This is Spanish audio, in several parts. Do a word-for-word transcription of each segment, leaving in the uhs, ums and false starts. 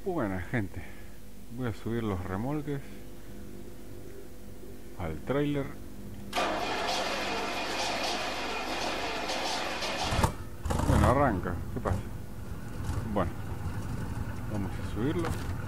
Buena gente, voy a subir los remolques al tráiler. Bueno, arranca, ¿qué pasa? Bueno, vamos a subirlo.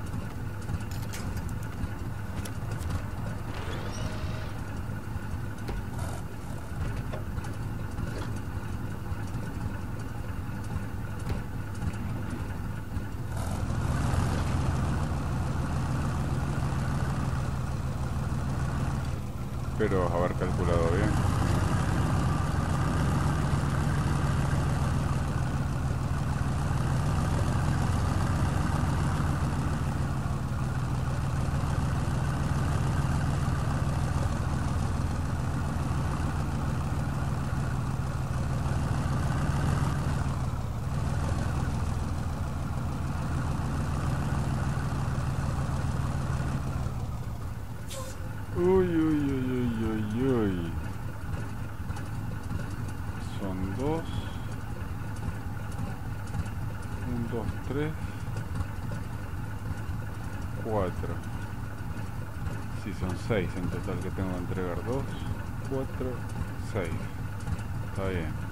Espero haber calculado bien. Uy, uy, uy, uy, uy, uy. Son dos. Un, dos, tres. Cuatro. Sí, son seis en total que tengo que entregar. Dos, cuatro, seis. Está bien.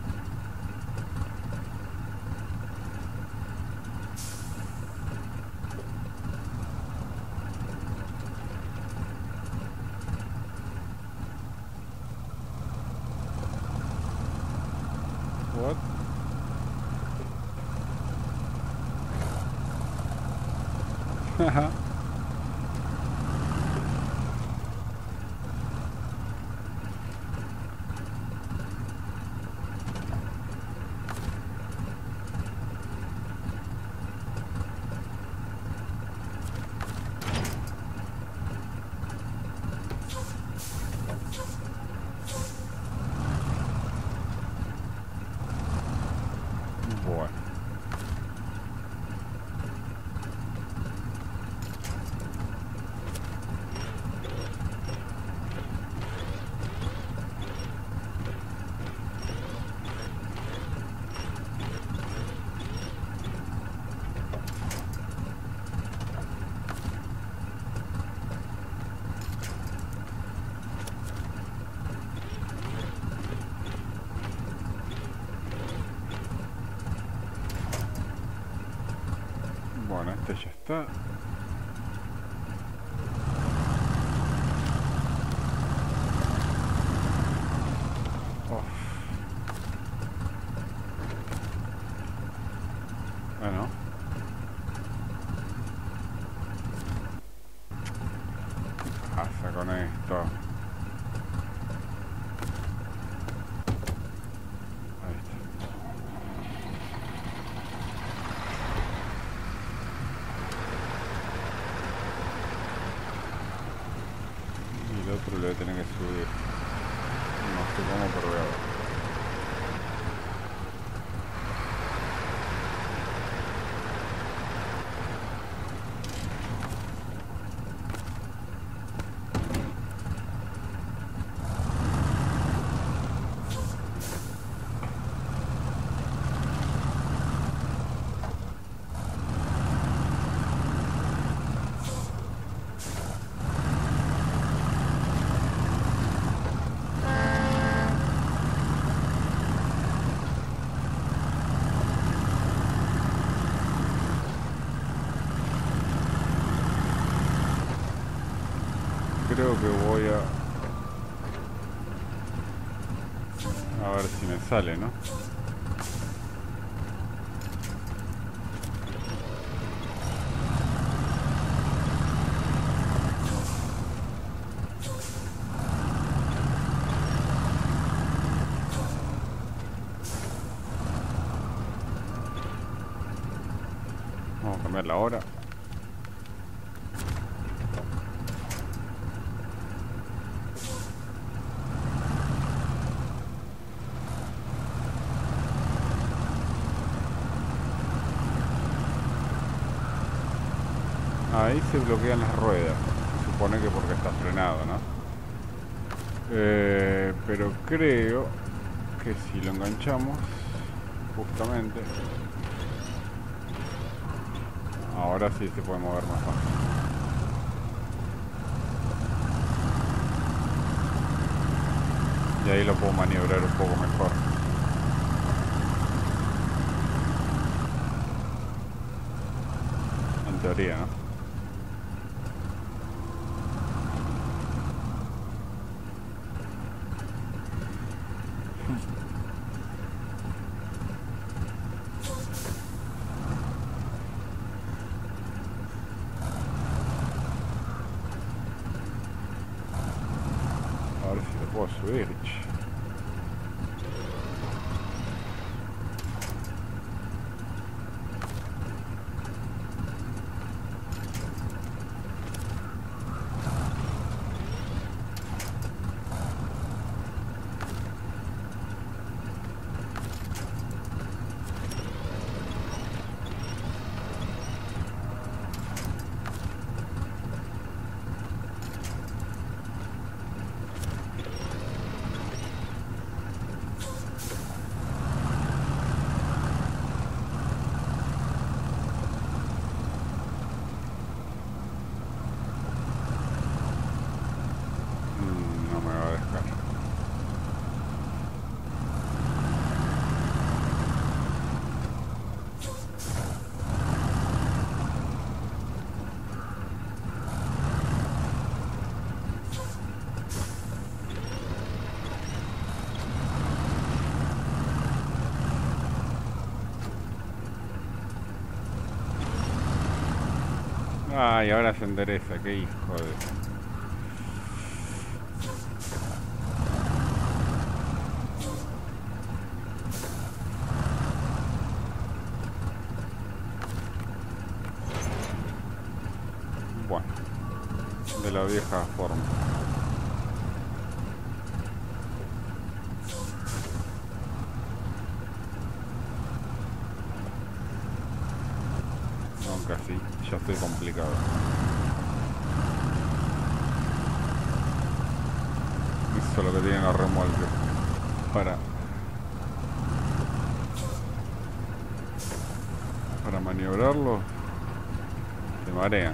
What? Haha. Bueno. Bueno, este ya está. Oh. Bueno. ¿Qué pasa con esto? Ahí está. Y el otro le voy a tener que subir. No sé cómo, pero voy a ver. Creo que voy a... A ver si me sale, ¿no? Vamos a cambiar la hora. Ahí se bloquean las ruedas. Se supone que porque está frenado, ¿no? Eh, pero creo que si lo enganchamos, justamente... ahora sí se puede mover más fácil. Y ahí lo puedo maniobrar un poco mejor. En teoría, ¿no? A ver si lo puedo subir. Ay, ahora se endereza, qué hijo de... Bueno, de la vieja forma. No, casi, ya estoy complicado. Eso es lo que tienen los remolques para para maniobrarlo, se marean.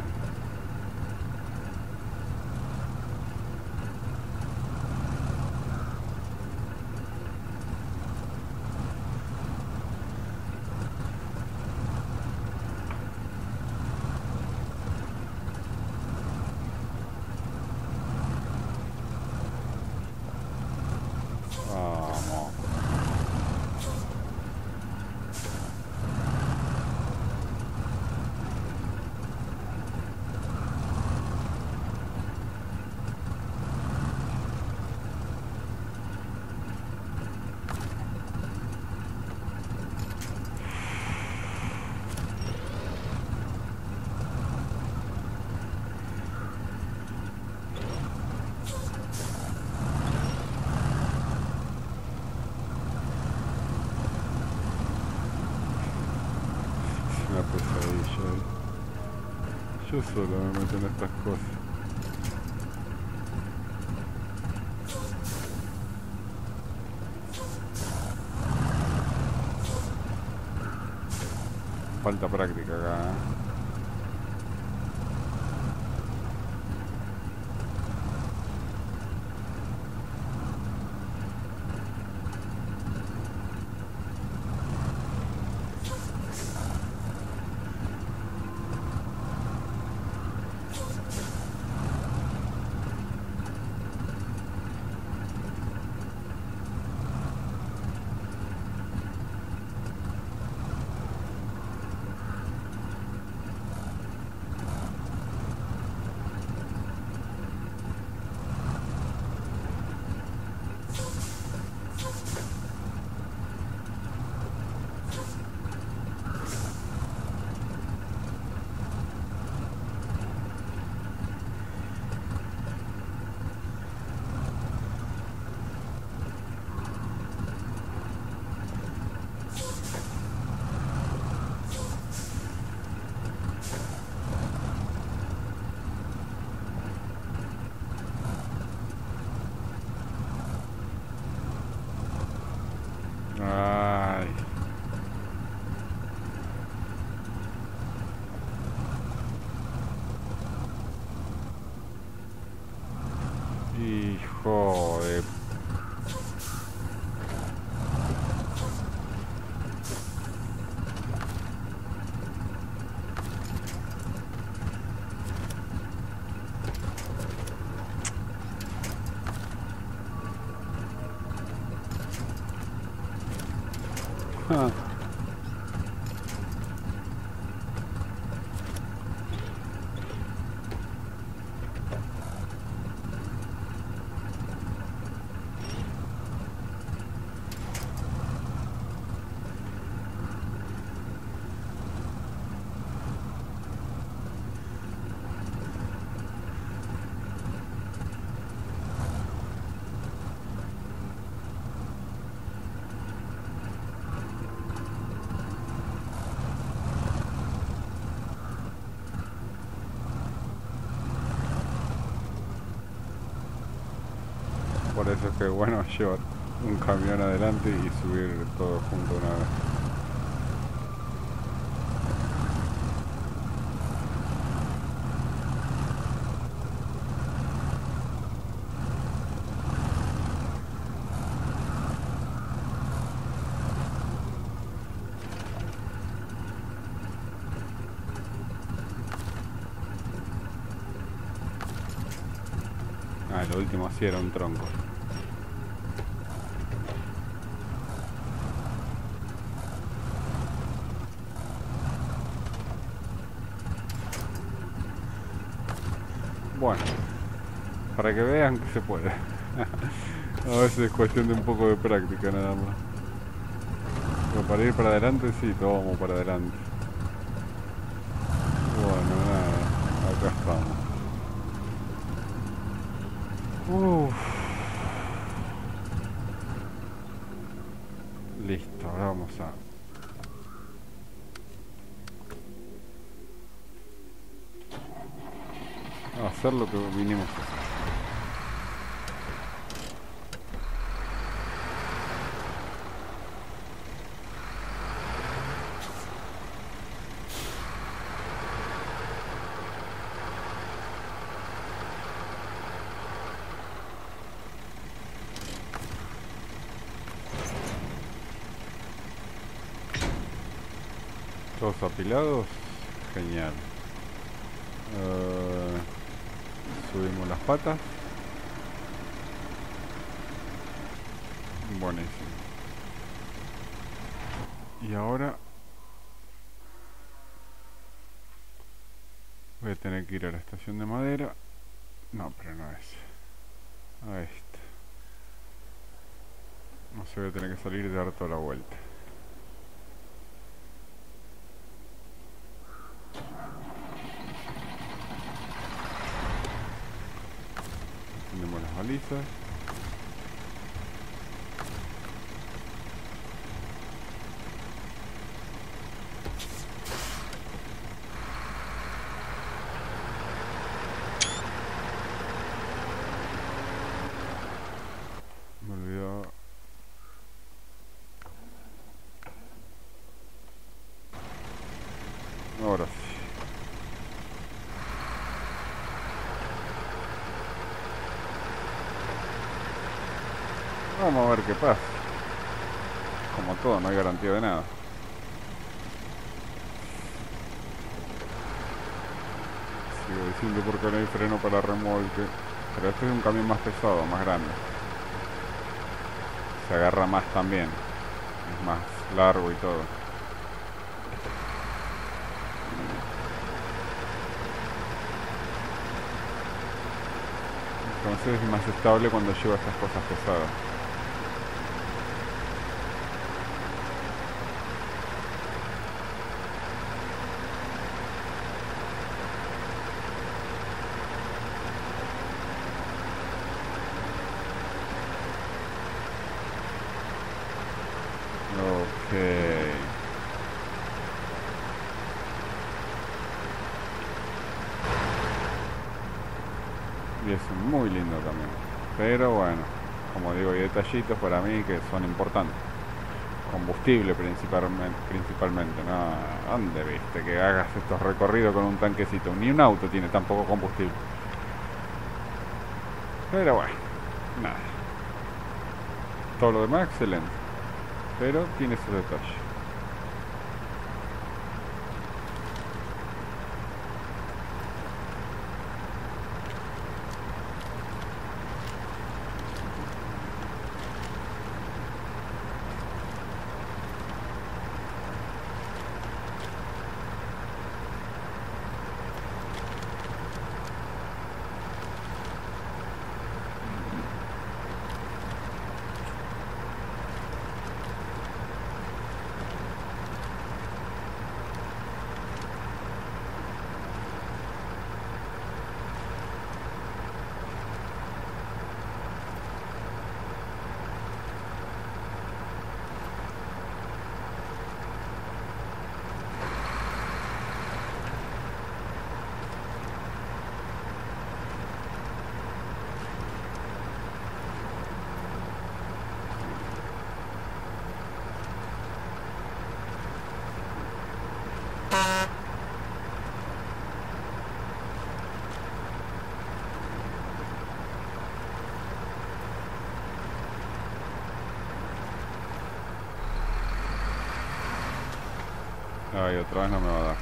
Una pesadilla. Yo solo me meto en estas cosas. Falta práctica acá, ¿eh? Hijo de... Ah. Por eso es que bueno llevar un camión adelante y subir todo junto una vez. Ah, lo último sí era un tronco. Bueno, para que vean que se puede. A veces es cuestión de un poco de práctica nada más. Pero para ir para adelante, sí, todo vamos para adelante. Bueno, nada, acá estamos. Uf. Listo, ahora vamos a... a hacer lo que vinimos a hacer. Todos apilados, genial. Uh, subimos las patas. Buenísimo. Y ahora voy a tener que ir a la estación de madera. No, pero no es. A esta. No sé, voy a tener que salir y dar toda la vuelta. Tenemos las balizas. Me olvidó. Ahora sí. Vamos a ver qué pasa. Como todo, no hay garantía de nada. Sigo diciendo porque no hay freno para remolque. Pero este es un camión más pesado, más grande. Se agarra más también. Es más largo y todo. Entonces es más estable cuando lleva estas cosas pesadas. Ok. Y es un muy lindo camión. Pero bueno, como digo, hay detallitos para mí que son importantes. Combustible principalmente, principalmente, ¿no? ¿Dónde viste que hagas estos recorridos con un tanquecito? Ni un auto tiene tan poco combustible. Pero bueno, Nada. Todo lo demás excelente. Pero tiene esos detalles. Ay, otra vez no me va a dar.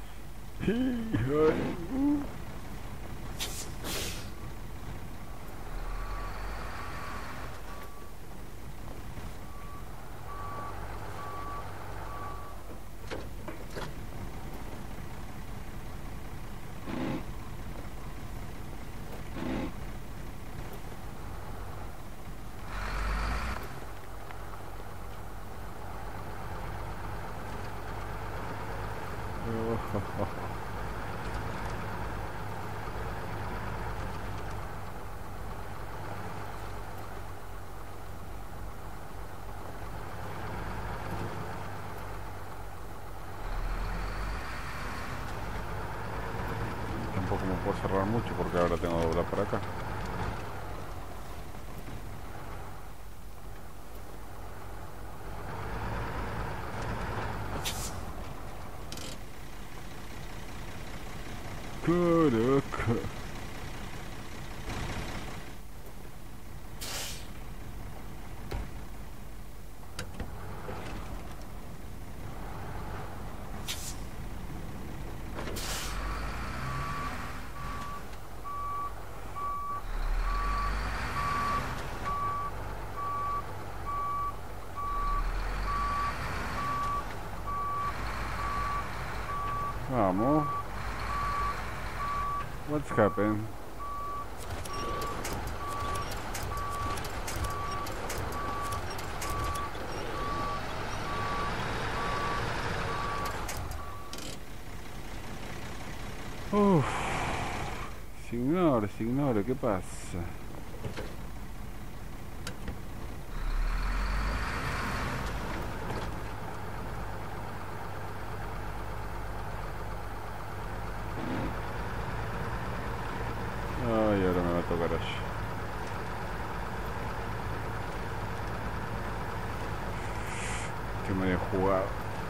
Tampoco me puedo cerrar mucho porque ahora tengo que doblar por acá. Caraca. Vamos. What's happened? Uff. Signore, signore, ¿qué pasa? Ay, ahora me va a tocar allí. Estoy medio jugado.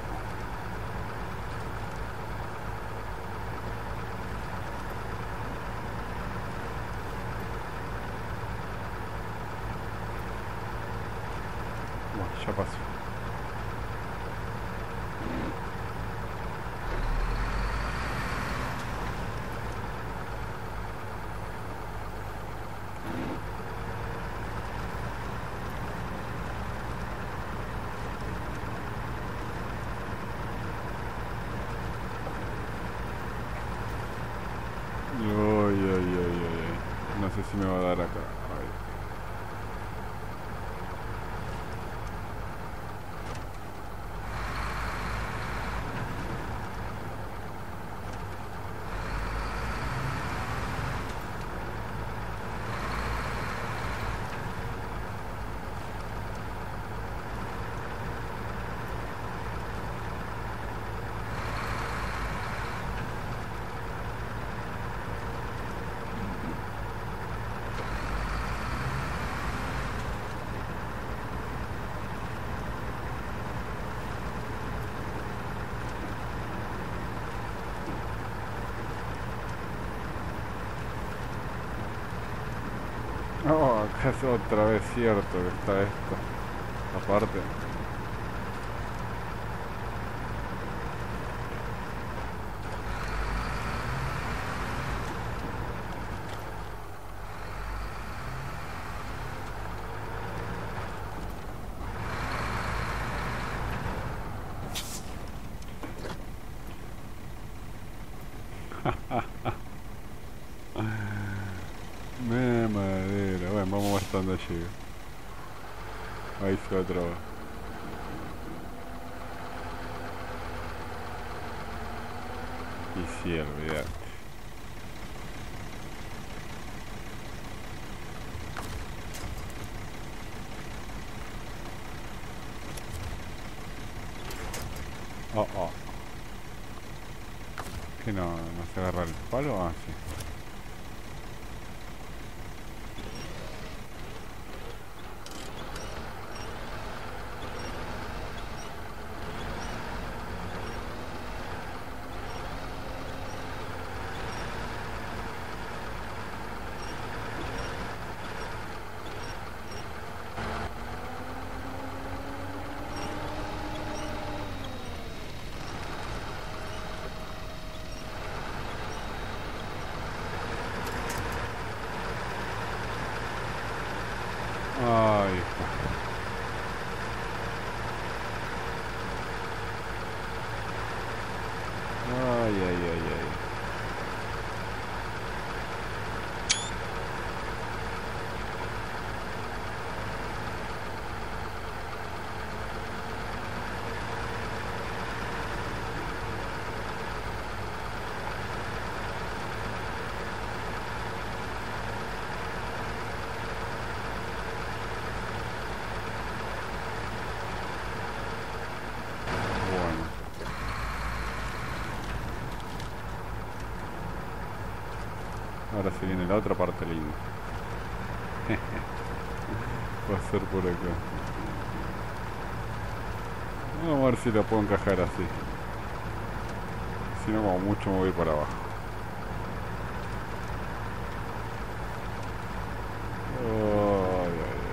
Bueno, ya pasó. Ay, ay, ay, ay, ay. No sé si me va a dar acá. Ay. Es otra vez cierto que está esto. Aparte. Me madera. Bueno, vamos a ver hasta dónde llega. Ahí se va otra vez. Y sí, olvidate. Oh, oh. ¿Que no, no se agarra el palo? Ah, sí. Ahí está. Ay, ay, ay, ay. Bueno. Ahora se viene la otra parte linda. Va a ser por acá. Vamos a ver si la puedo encajar así. Si no, como mucho me voy para abajo. Ay, ay, ay,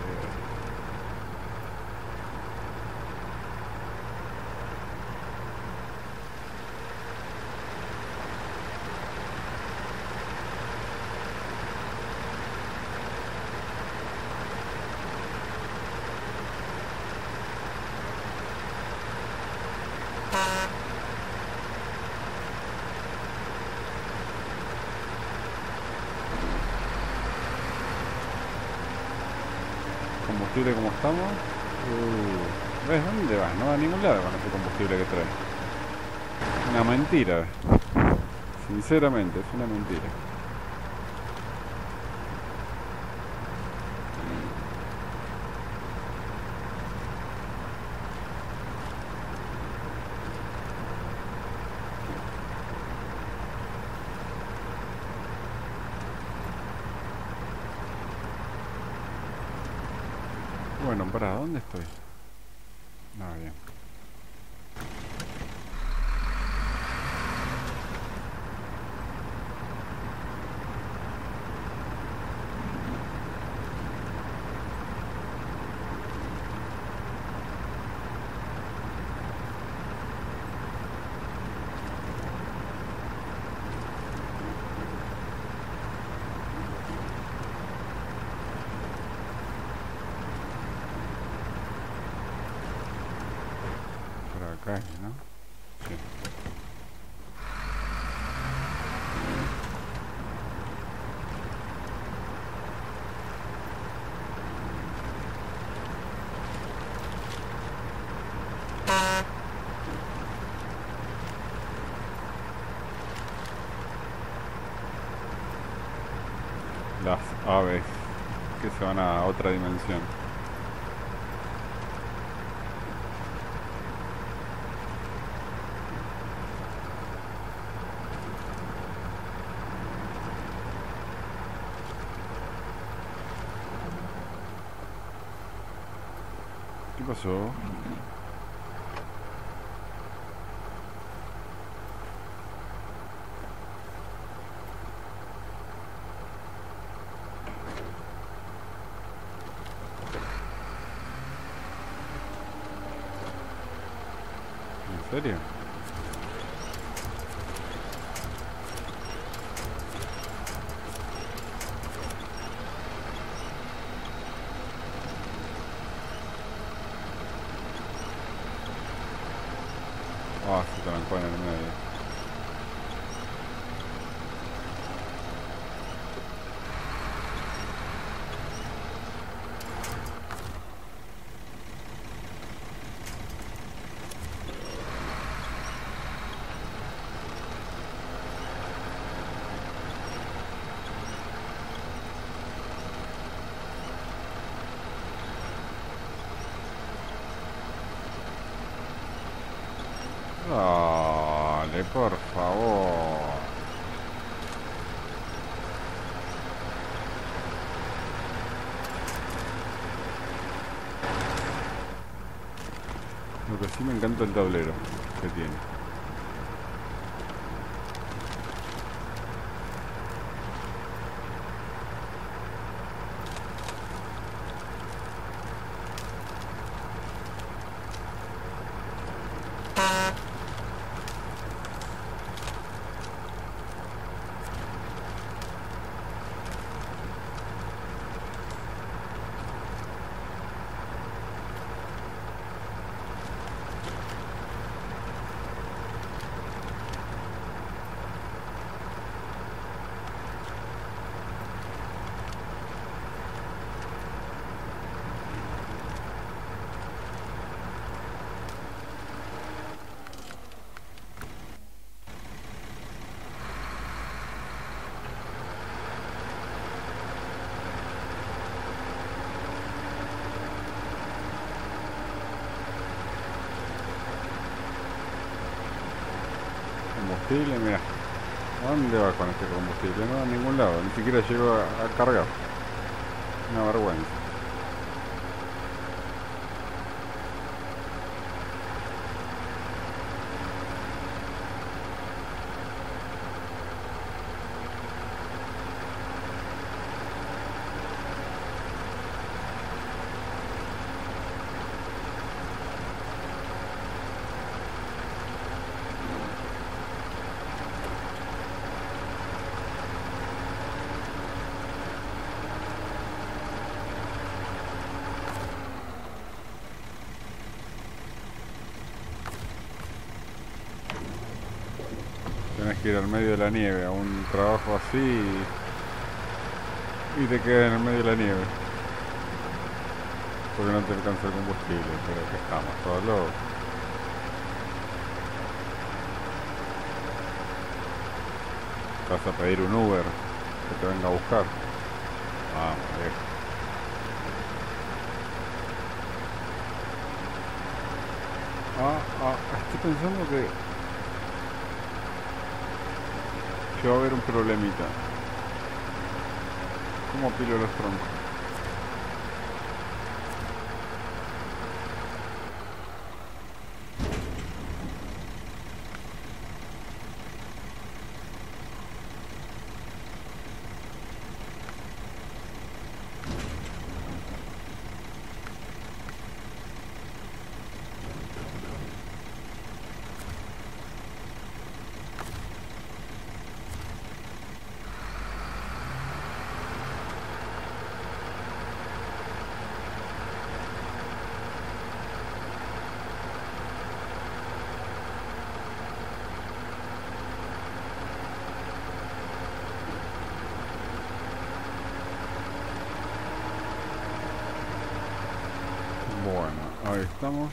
combustible como estamos. Uh, ¿Ves dónde vas? No va a ningún lado con ese combustible que trae. Una mentira. Sinceramente, es una mentira. Bueno, para ¿dónde estoy? Ah, bien. Por acá, ¿no? Sí. Las aves que se van a otra dimensión. ¿Qué pasó? serio? Ah, se trancó en el medio. Dale, por favor. Lo que sí me encanta el tablero que tiene. Combustible, mira. ¿A dónde va con este combustible? No, a ningún lado. Ni siquiera llegó a, a cargar. Una vergüenza. Tenés que ir al medio de la nieve a un trabajo así y, y te quedas en el medio de la nieve porque no te alcanza el combustible. Pero que estamos todos locos. Vas a pedir un Uber que te venga a buscar. Vamos, viejo. Ah, ah, estoy pensando que que va a haber un problemita. ¿Cómo apilo los troncos? Bueno, ahí estamos.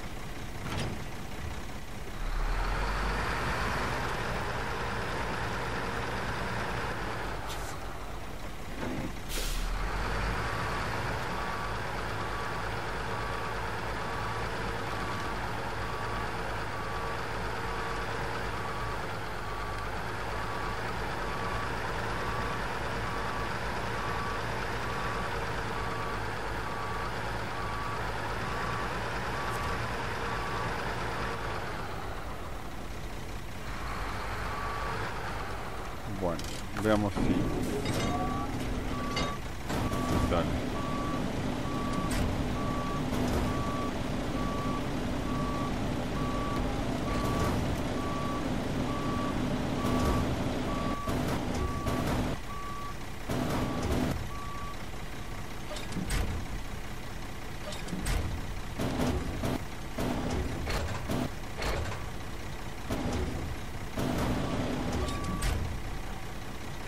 Bueno, veamos si sale.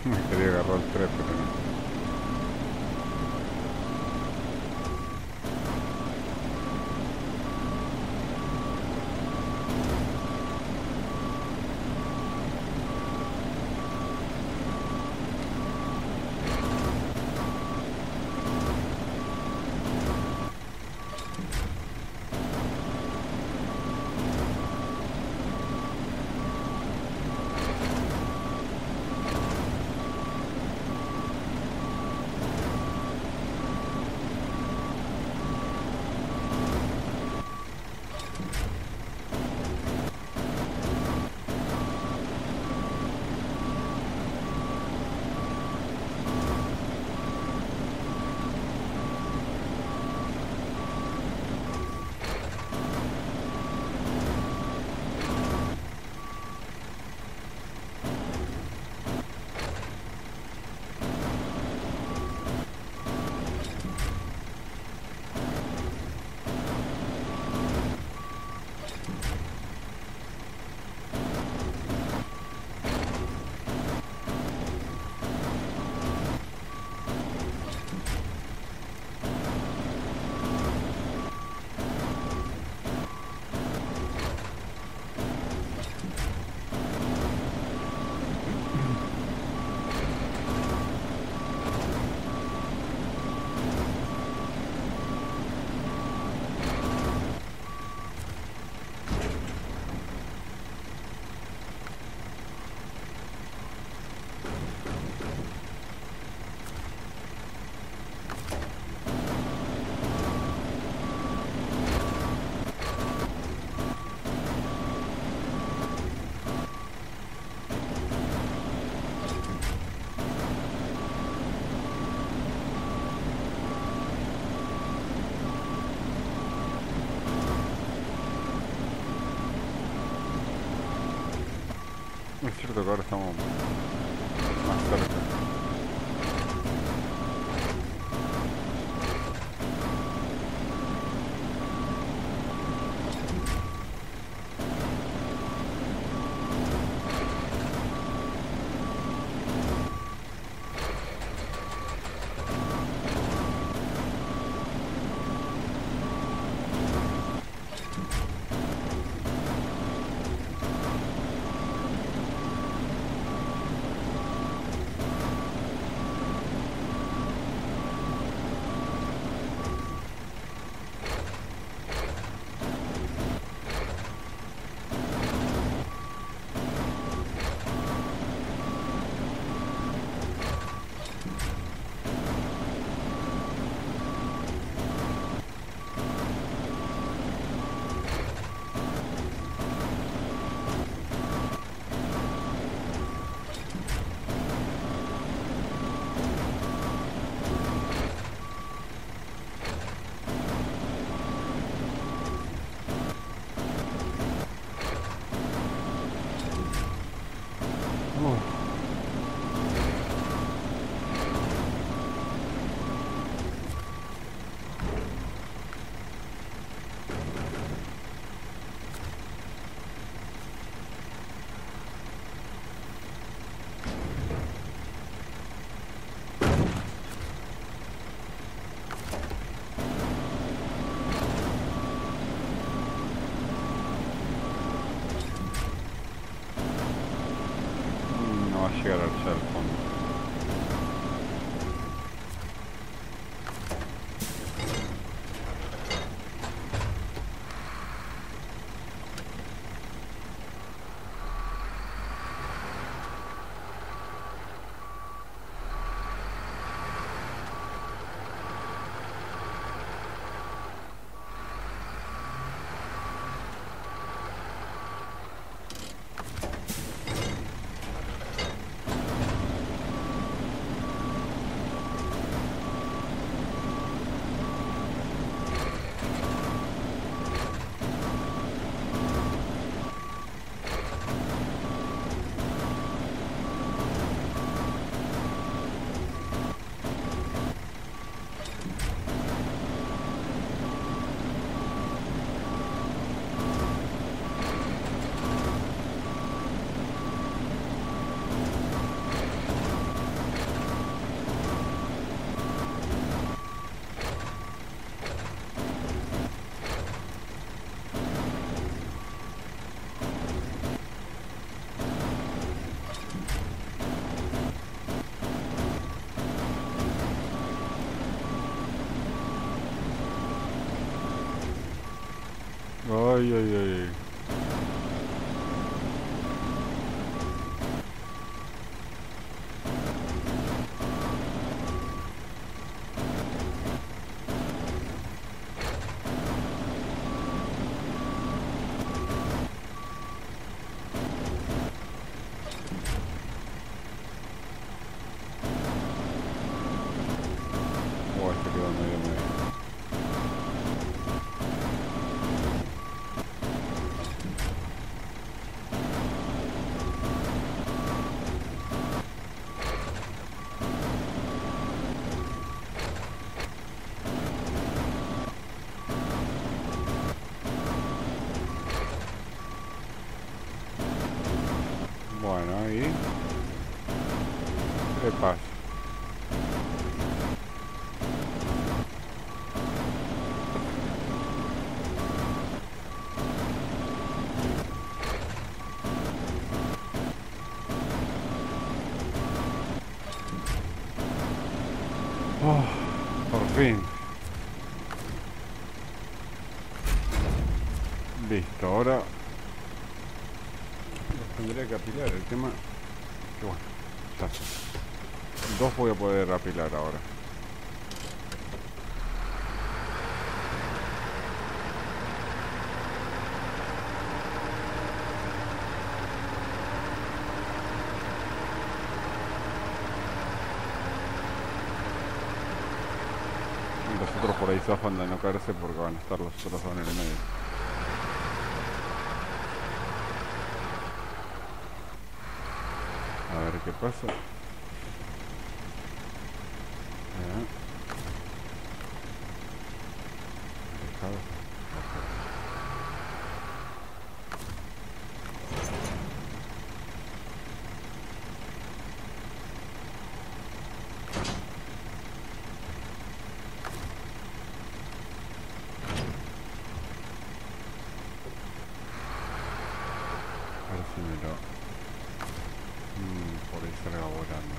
Me quería agarrar el tres, pero no. Es cierto que ahora estamos más cerca. No va a llegar allá al fondo. Bueno, y... ¿qué pasa? Oh, por fin. Listo, ahora los tendría que apilar. El tema que bueno, ya está. Dos voy a poder apilar ahora. Y los otros por ahí zafan de no caerse porque van a estar los otros dos en el medio. A ver qué pasa. Eh. Dejado. A ver si me lo... Mm, por ahí salga volando.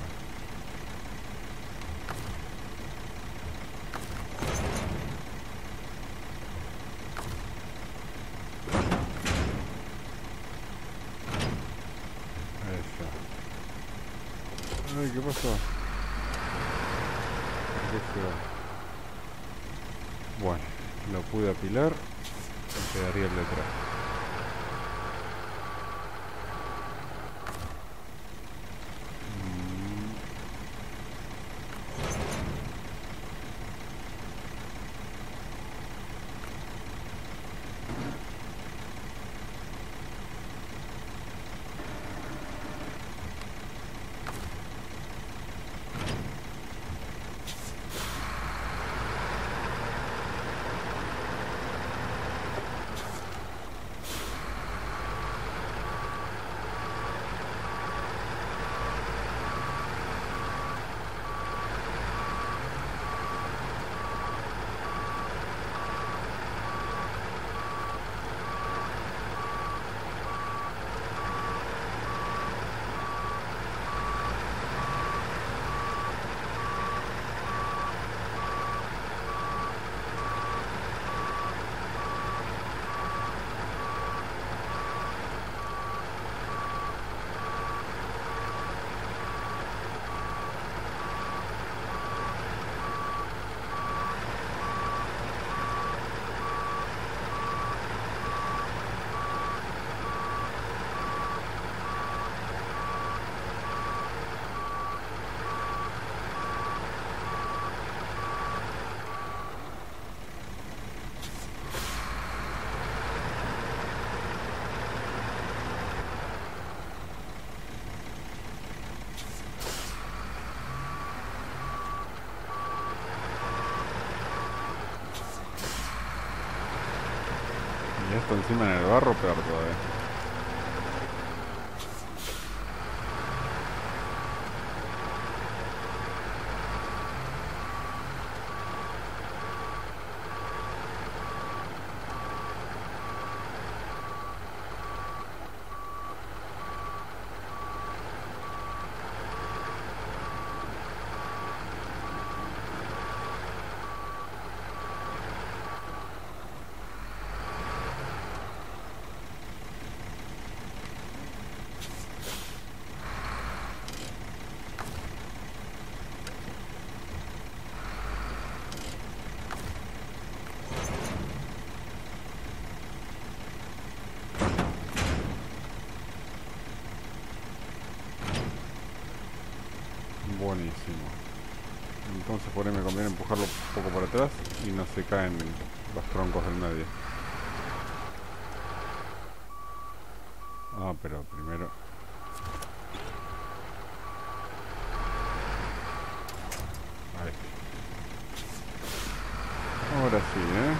Eso. Ay, ¿qué pasó? ¿Por qué se va? Bueno, lo pude apilar. Me quedaría el detrás. Y esto encima en el barro, peor todavía. Buenísimo. Entonces por ahí me conviene empujarlo un poco para atrás y no se caen los troncos del medio. Ah, pero primero... Ahí. Ahora sí, ¿eh?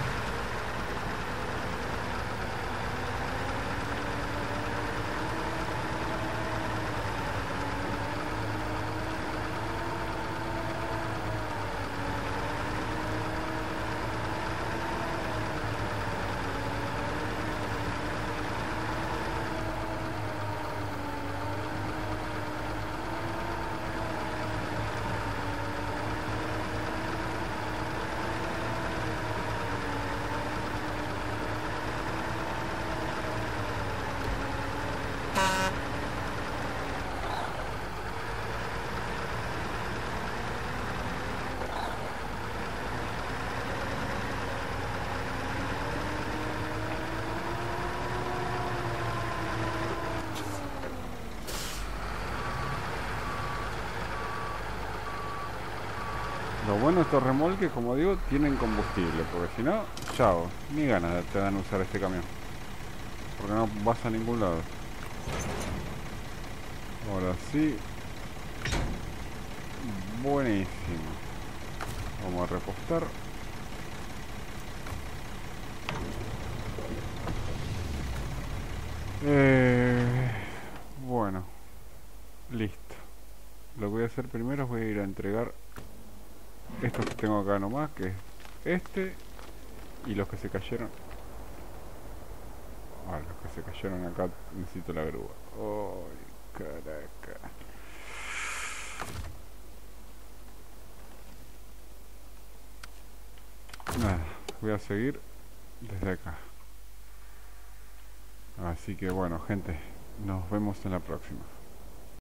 Lo bueno de estos remolques, como digo, tienen combustible, porque si no, chao, ni ganas te dan usar este camión. Porque no vas a ningún lado. Ahora sí. Buenísimo. Vamos a repostar. Eh, bueno, listo. Lo que voy a hacer primero es voy a ir a entregar estos que tengo acá nomás, que es este y los que se cayeron. Ah, los que se cayeron acá necesito la grúa. Ay, caraca. Nada, voy a seguir desde acá. Así que bueno, gente, nos vemos en la próxima.